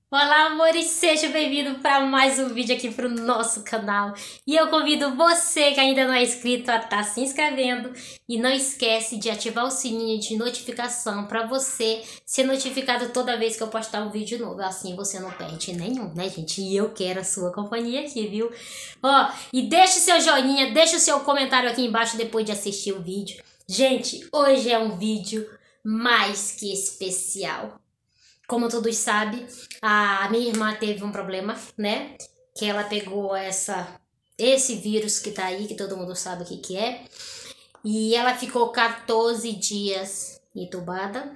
Olá, amores, seja bem-vindo para mais um vídeo aqui para o nosso canal. E eu convido você que ainda não é inscrito a estar se inscrevendo e não esquece de ativar o sininho de notificação para você ser notificado toda vez que eu postar um vídeo novo. Assim você não perde nenhum, né, gente? E eu quero a sua companhia aqui, viu? Ó, e deixe seu joinha, deixe o seu comentário aqui embaixo depois de assistir o vídeo. Gente, hoje é um vídeo mais que especial. Como todos sabem, a minha irmã teve um problema, né? Que ela pegou esse vírus que tá aí, que todo mundo sabe o que é. E ela ficou 14 dias entubada.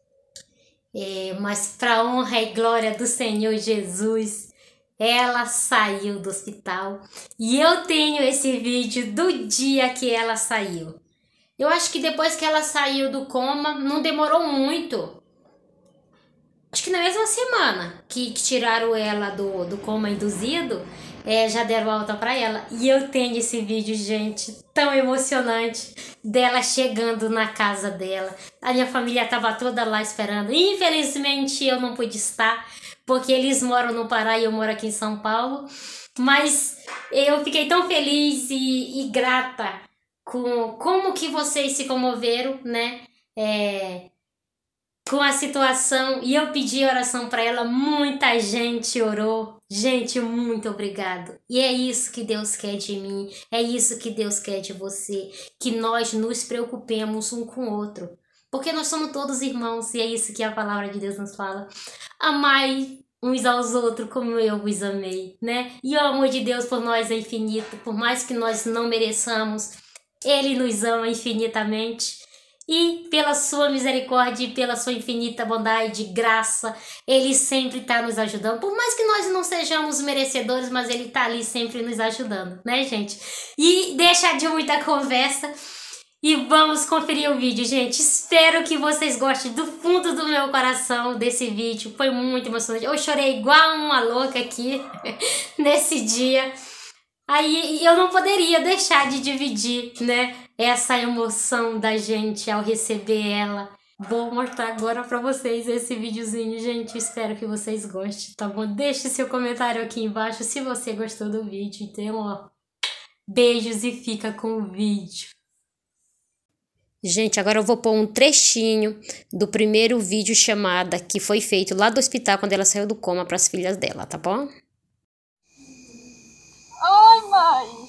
Mas para honra e glória do Senhor Jesus, ela saiu do hospital. E eu tenho esse vídeo do dia que ela saiu. Eu acho que depois que ela saiu do coma, não demorou muito. Acho que na mesma semana que tiraram ela do coma induzido, já deram alta pra ela. E eu tenho esse vídeo, gente, tão emocionante, dela chegando na casa dela. A minha família tava toda lá esperando. Infelizmente eu não pude estar, porque eles moram no Pará e eu moro aqui em São Paulo. Mas eu fiquei tão feliz e grata com como que vocês se comoveram, né? Com a situação, e eu pedi oração para ela, muita gente orou. Gente, muito obrigado. E é isso que Deus quer de mim, é isso que Deus quer de você, que nós nos preocupemos um com o outro, porque nós somos todos irmãos, e é isso que a palavra de Deus nos fala. Amai uns aos outros como eu vos amei, né? E o amor de Deus por nós é infinito, por mais que nós não mereçamos, Ele nos ama infinitamente. E pela sua misericórdia e pela sua infinita bondade e graça, Ele sempre está nos ajudando. Por mais que nós não sejamos merecedores, mas Ele está ali sempre nos ajudando, né, gente? E deixa de muita conversa e vamos conferir o vídeo, gente. Espero que vocês gostem do fundo do meu coração desse vídeo. Foi muito emocionante. Eu chorei igual uma louca aqui nesse dia. Aí eu não poderia deixar de dividir, né, essa emoção da gente ao receber ela. Vou mostrar agora pra vocês esse videozinho, gente. Espero que vocês gostem, tá bom? Deixe seu comentário aqui embaixo se você gostou do vídeo. Então, ó, beijos e fica com o vídeo. Gente, agora eu vou pôr um trechinho do primeiro vídeo chamada que foi feito lá do hospital quando ela saiu do coma para as filhas dela, tá bom? Oi, mãe.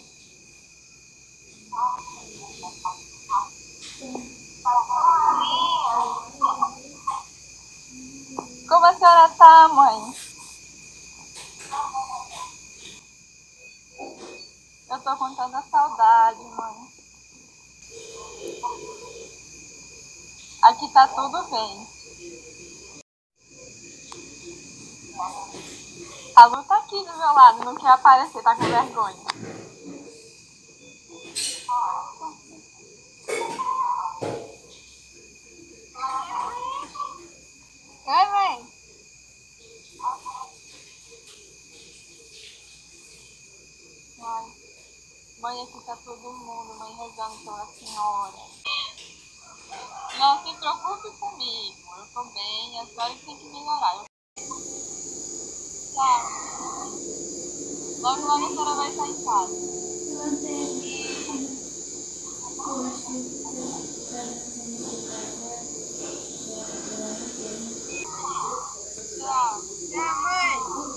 Como a senhora tá, mãe? Eu tô com tanta saudade, mãe. Aqui tá tudo bem. A Lu tá aqui do meu lado, não quer aparecer, tá com vergonha. Oi, mãe. Mãe, aqui tá todo mundo, mãe, rezando pela senhora. Não se preocupe comigo, eu tô bem, a senhora que tem que melhorar. Tchau. Logo, logo a senhora vai estar em casa. Tchau. Tchau, mãe.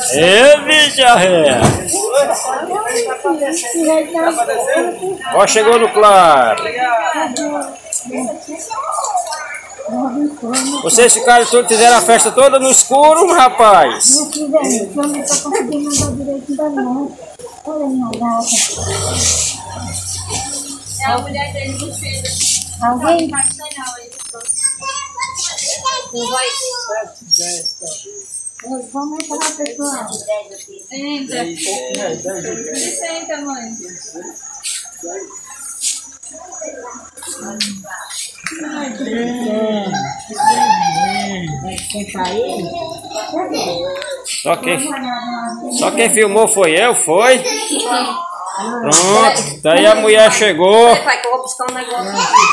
Ê, bicha ré! Ó, chegou no claro. Vocês ficaram todos, fizeram a festa toda no escuro, rapaz. Não fizeram, eu não estou conseguindo andar direito ainda não. Olha, minha gata. É a mulher dele que fez. Alguém? Vamos entrar, pessoal. Entra. Senta, mãe. Só quem filmou foi eu, foi? Pronto, daí a mulher chegou. Pai, que eu vou buscar um negócio.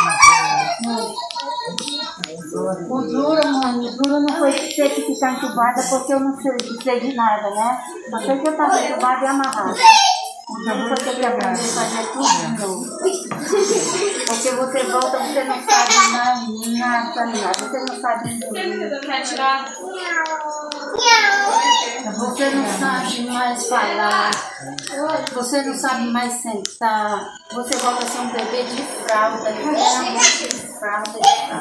O duro, mãe, o duro não foi ter que ficar entubada porque eu não sei de nada, né? Só sei que eu estava entubada e amarrada. Então você tem que aprender a fazer tudo de novo. Porque você volta, você não sabe nada. Você não sabe Você não sabe mais falar. Você não sabe mais sentar. Você volta a ser um bebê de fralda. De fralda.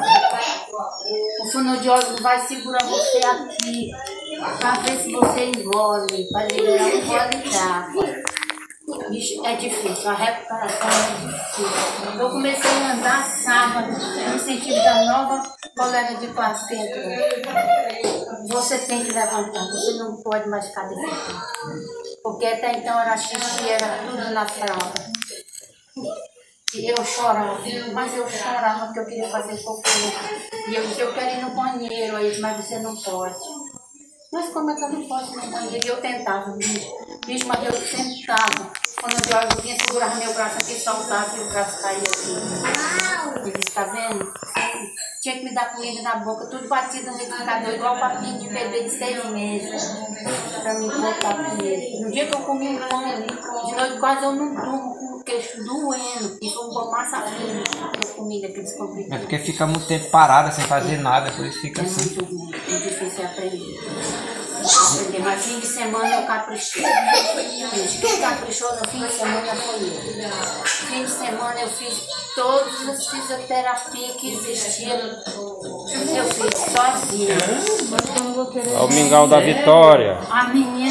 O fonoaudiólogo vai segurar você aqui para ver se você engole, para liberar o gole d'água. É difícil, a recuperação é difícil. Eu comecei a andar sábado, no sentido da nova colega de quarteto. Você tem que levantar, você não pode mais ficar de pé. Porque até então era xixi, era tudo na fralda. E eu chorava, mas eu chorava porque eu queria fazer cocô. E eu dizia, eu quero ir no banheiro, aí, mas você não pode. Mas como é que eu não posso ir no banheiro? E eu tentava, bicho, mas eu tentava. Quando o Jorge vinha, segurava meu braço aqui, soltava e o braço caía assim. Ele disse, tá vendo? Tinha que me dar comida na boca, tudo batido no liquidificador, igual papinho de bebê de 6 meses. Pra me botar comida. No dia que eu comi um pão ali, de noite quase eu não durmo com o queixo doendo. E foi uma massa fina de comida que eles compraram. É porque fica muito tempo parada sem fazer nada, por isso fica É assim. muito difícil aprender. Mas fim de semana eu caprichei. Quem caprichou no fim de semana foi eu. Fim de semana eu fiz todas as fisioterapias que existiam. Eu fiz sozinha. Ó, o mingau da Vitória. A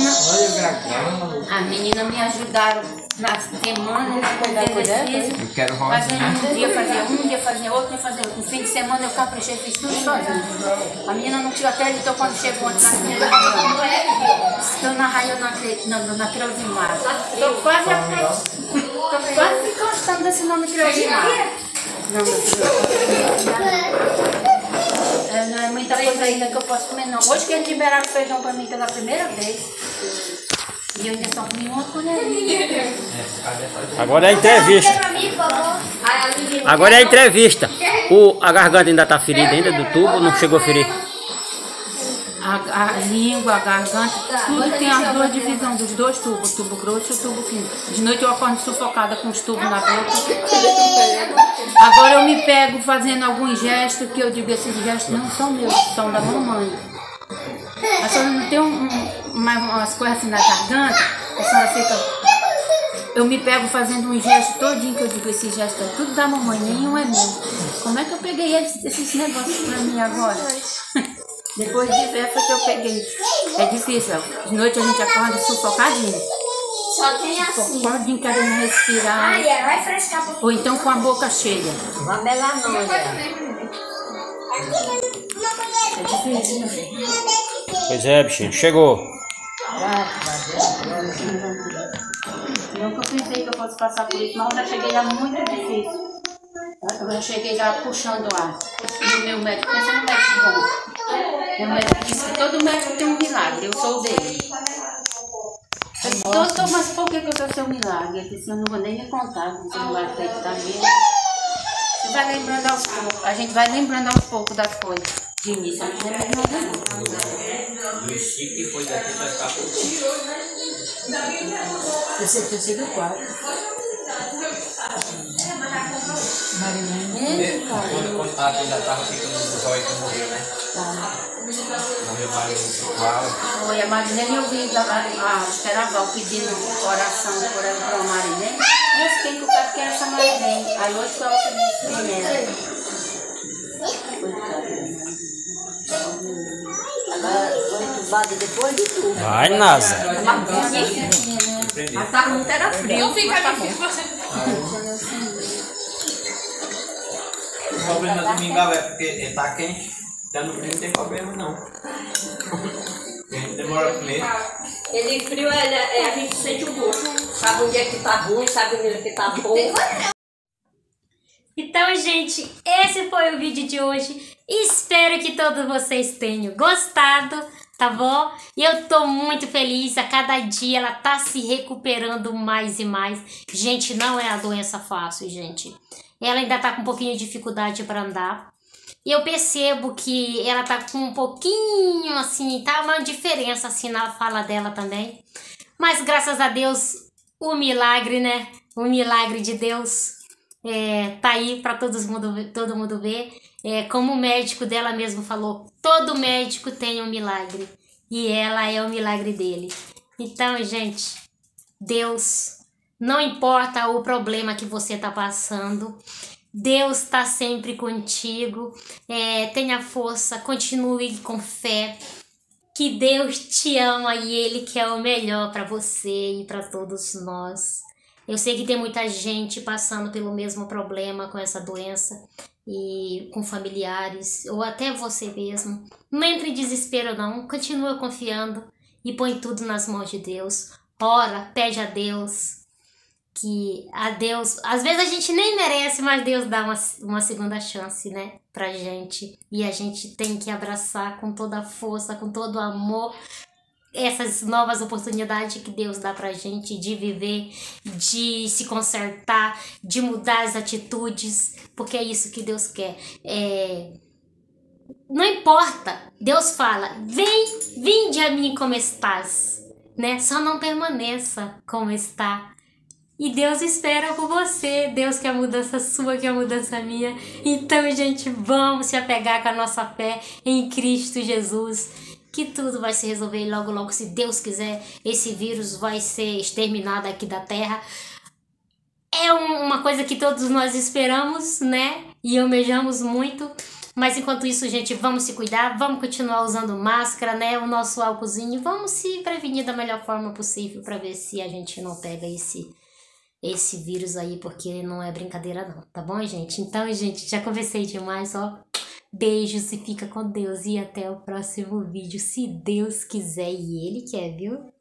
menina me ajudaram na semana, exercício. Eu quero Fazendo rosinha. um dia fazia outro, dia fazia outro. No fim de semana eu caprichei, fiz tudo sozinho. A menina não tirou até editor quando chegou na primeira reunião. Estou na raia na Creusimar. Estou quase encostando desse nome Creusimar. Não é muita coisa ainda que eu posso comer, não. Hoje que eles liberaram feijão para mim pela primeira vez. E eu ainda só comi uma colherinha. Agora é a entrevista. Agora é a entrevista. A garganta ainda tá ferida ainda do tubo, não chegou a ferir? A língua, a garganta, tudo tem as duas divisões dos dois tubos, o tubo grosso e o tubo fino. De noite eu acordo sufocada com os tubos na boca. Agora eu me pego fazendo alguns gestos que eu digo, esses gestos não são meus, são da mamãe. A senhora não tem umas coisas assim na garganta, a senhora fica... Eu me pego fazendo um gesto todinho que eu digo, esse gesto é tudo da mamãe, nenhum é meu. Como é que eu peguei esses negócios pra mim agora? Depois de ver foi que eu peguei. É difícil, de noite a gente acorda sufocadinho. Só tem assim. Sufocadinho, querendo respirar. Vai frescar um Ou então com a boca cheia. uma melanólia. É difícil. Pois é, bichinho, chegou. Nunca pensei que eu fosse passar por isso, mas eu já cheguei lá muito difícil. Eu já cheguei lá puxando ar. E o meu médico, pensa no médico bom. Meu médico disse que todo médico tem um milagre, eu sou o dele. Eu disse, doutor, mas por que eu sou seu milagre? Ele disse, eu não vou nem me contar, você não vai acreditar mesmo. Você vai lembrando aos poucos, a gente vai lembrando aos poucos das coisas. De início, a gente não lembra de nada não. No Chico que foi daqui pra cá. Eu sei do quarto. Quando a ainda tava ficando no zóio que morreu, né? Morreu mais um Val. Foi a Marilene, eu vi acho que era a Val pedindo oração por ela para a Marilene. E eu fiquei com o cara que era essa Marilene. Aí hoje foi ela que disse quem era. Ela foi entubada depois de tudo. Vai, Nasa. Mas tava muito era frio. Eu fico aqui. O problema do mingau é porque ele tá quente, tá no frio não tem problema não. A gente demora a comer. Ele frio, a gente sente o gosto. Sabe onde é que tá ruim, sabe onde é que tá bom. Então, gente, esse foi o vídeo de hoje. Espero que todos vocês tenham gostado, tá bom? E eu tô muito feliz. A cada dia ela tá se recuperando mais e mais. Gente, não é a doença fácil, gente. Ela ainda tá com um pouquinho de dificuldade para andar. E eu percebo que ela tá com um pouquinho, assim, tá uma diferença, assim, na fala dela também. Mas, graças a Deus, o milagre, né? O milagre de Deus tá aí para todo mundo ver. Como o médico dela mesmo falou, todo médico tem um milagre. E ela é o milagre dele. Então, gente, Deus, não importa o problema que você tá passando, Deus está sempre contigo. Tenha força, continue com fé. Que Deus te ama e Ele quer o melhor para você e para todos nós. Eu sei que tem muita gente passando pelo mesmo problema com essa doença e com familiares, ou até você mesmo. Não entre em desespero não, continua confiando e põe tudo nas mãos de Deus. Ora, pede a Deus, que a Deus, às vezes a gente nem merece, mas Deus dá uma segunda chance, né, pra gente. E a gente tem que abraçar com toda a força, com todo o amor, essas novas oportunidades que Deus dá pra gente de viver, de se consertar, de mudar as atitudes, porque é isso que Deus quer. Não importa, Deus fala, vinde a mim como estás, né? Só não permaneça como está. E Deus espera por você. Deus quer a mudança sua, quer a mudança minha. Então, gente, vamos se apegar com a nossa fé em Cristo Jesus, que tudo vai se resolver e logo, logo, se Deus quiser, esse vírus vai ser exterminado aqui da terra. É uma coisa que todos nós esperamos, né? E almejamos muito. Mas enquanto isso, gente, vamos se cuidar, vamos continuar usando máscara, né? O nosso álcoolzinho, vamos se prevenir da melhor forma possível para ver se a gente não pega esse vírus aí, porque não é brincadeira não, tá bom, gente? Então, gente, já conversei demais, ó. Beijos e fica com Deus e até o próximo vídeo, se Deus quiser e Ele quer, viu?